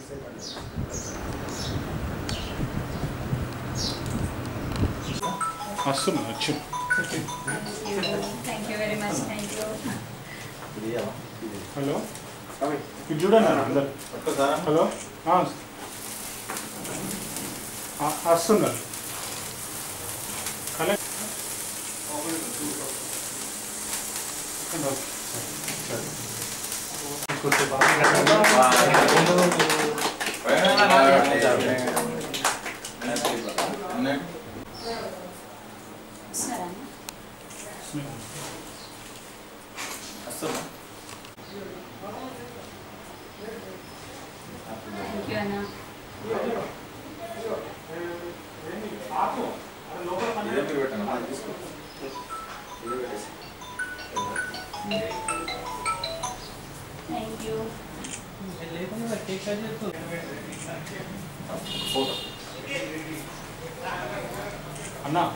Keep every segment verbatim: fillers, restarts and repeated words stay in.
వస్తున్నా వచ్చు. హలో ఇది చూడండి అందరు. హలో వస్తున్నారు. కలెక్ట్ అన్నా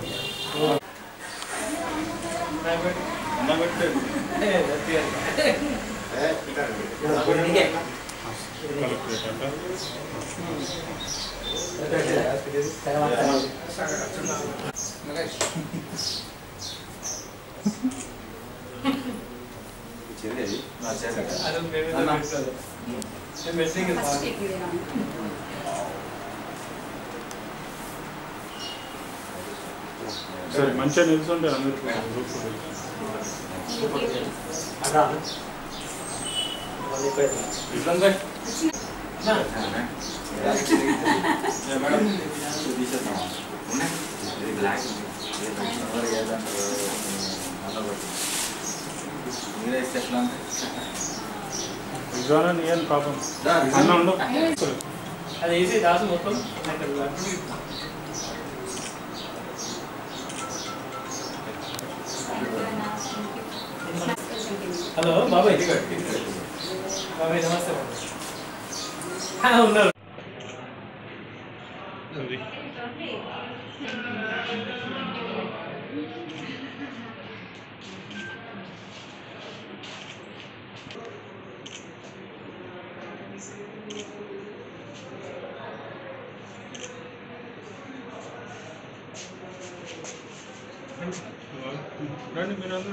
సరే మంచిగా నిలుచుంటే అందరూ విజయాన్ని ఏం పాపం అన్న ఉండు. అది ఈజీ దాసు మొత్తం. హలో బాబాయ్. బాబాయ్ నమస్తే. ఉన్నారు రండి మీరందరూ.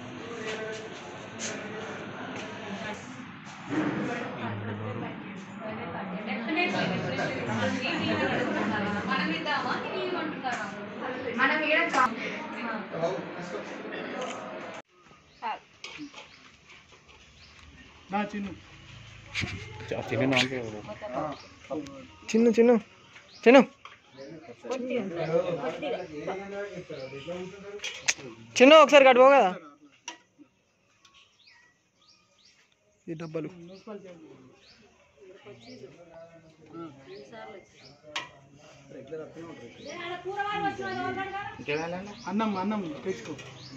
చిన్న చిన్న చిన్న చిన్న ఒకసారి కట్టుకో కదా ఈ డబ్బాలు. అన్నం అన్నం తెచ్చుకో.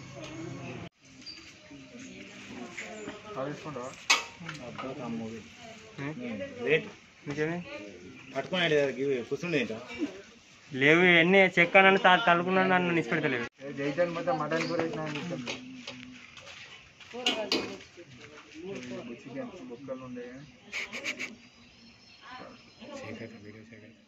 లేవు ఎన్ని చెక్కనని తలుకున్నాను నన్ను నిష్పెడతలేవు. జైతాన్ మొత్తం మటన్ కూర బొక్కలు ఉండే